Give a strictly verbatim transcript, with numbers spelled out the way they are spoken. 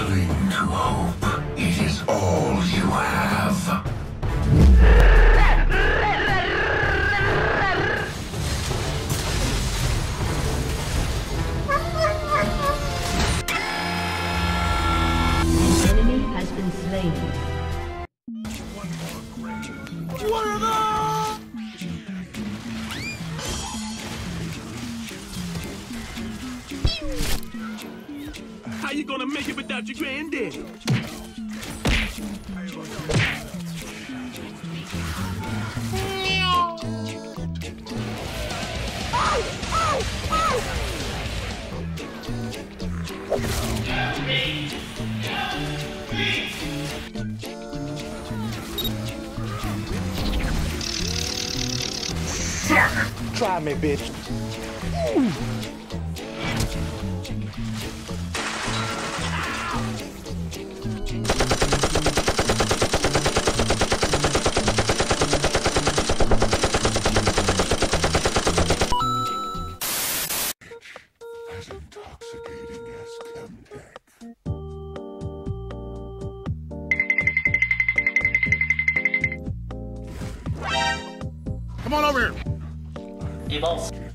Cling to hope. It is all you have. Enemy has been slain. What are those? How you gonna make it without your granddaddy? Try me, bitch. Ooh. As intoxicating as Chemtech. Come on over here. Evolve.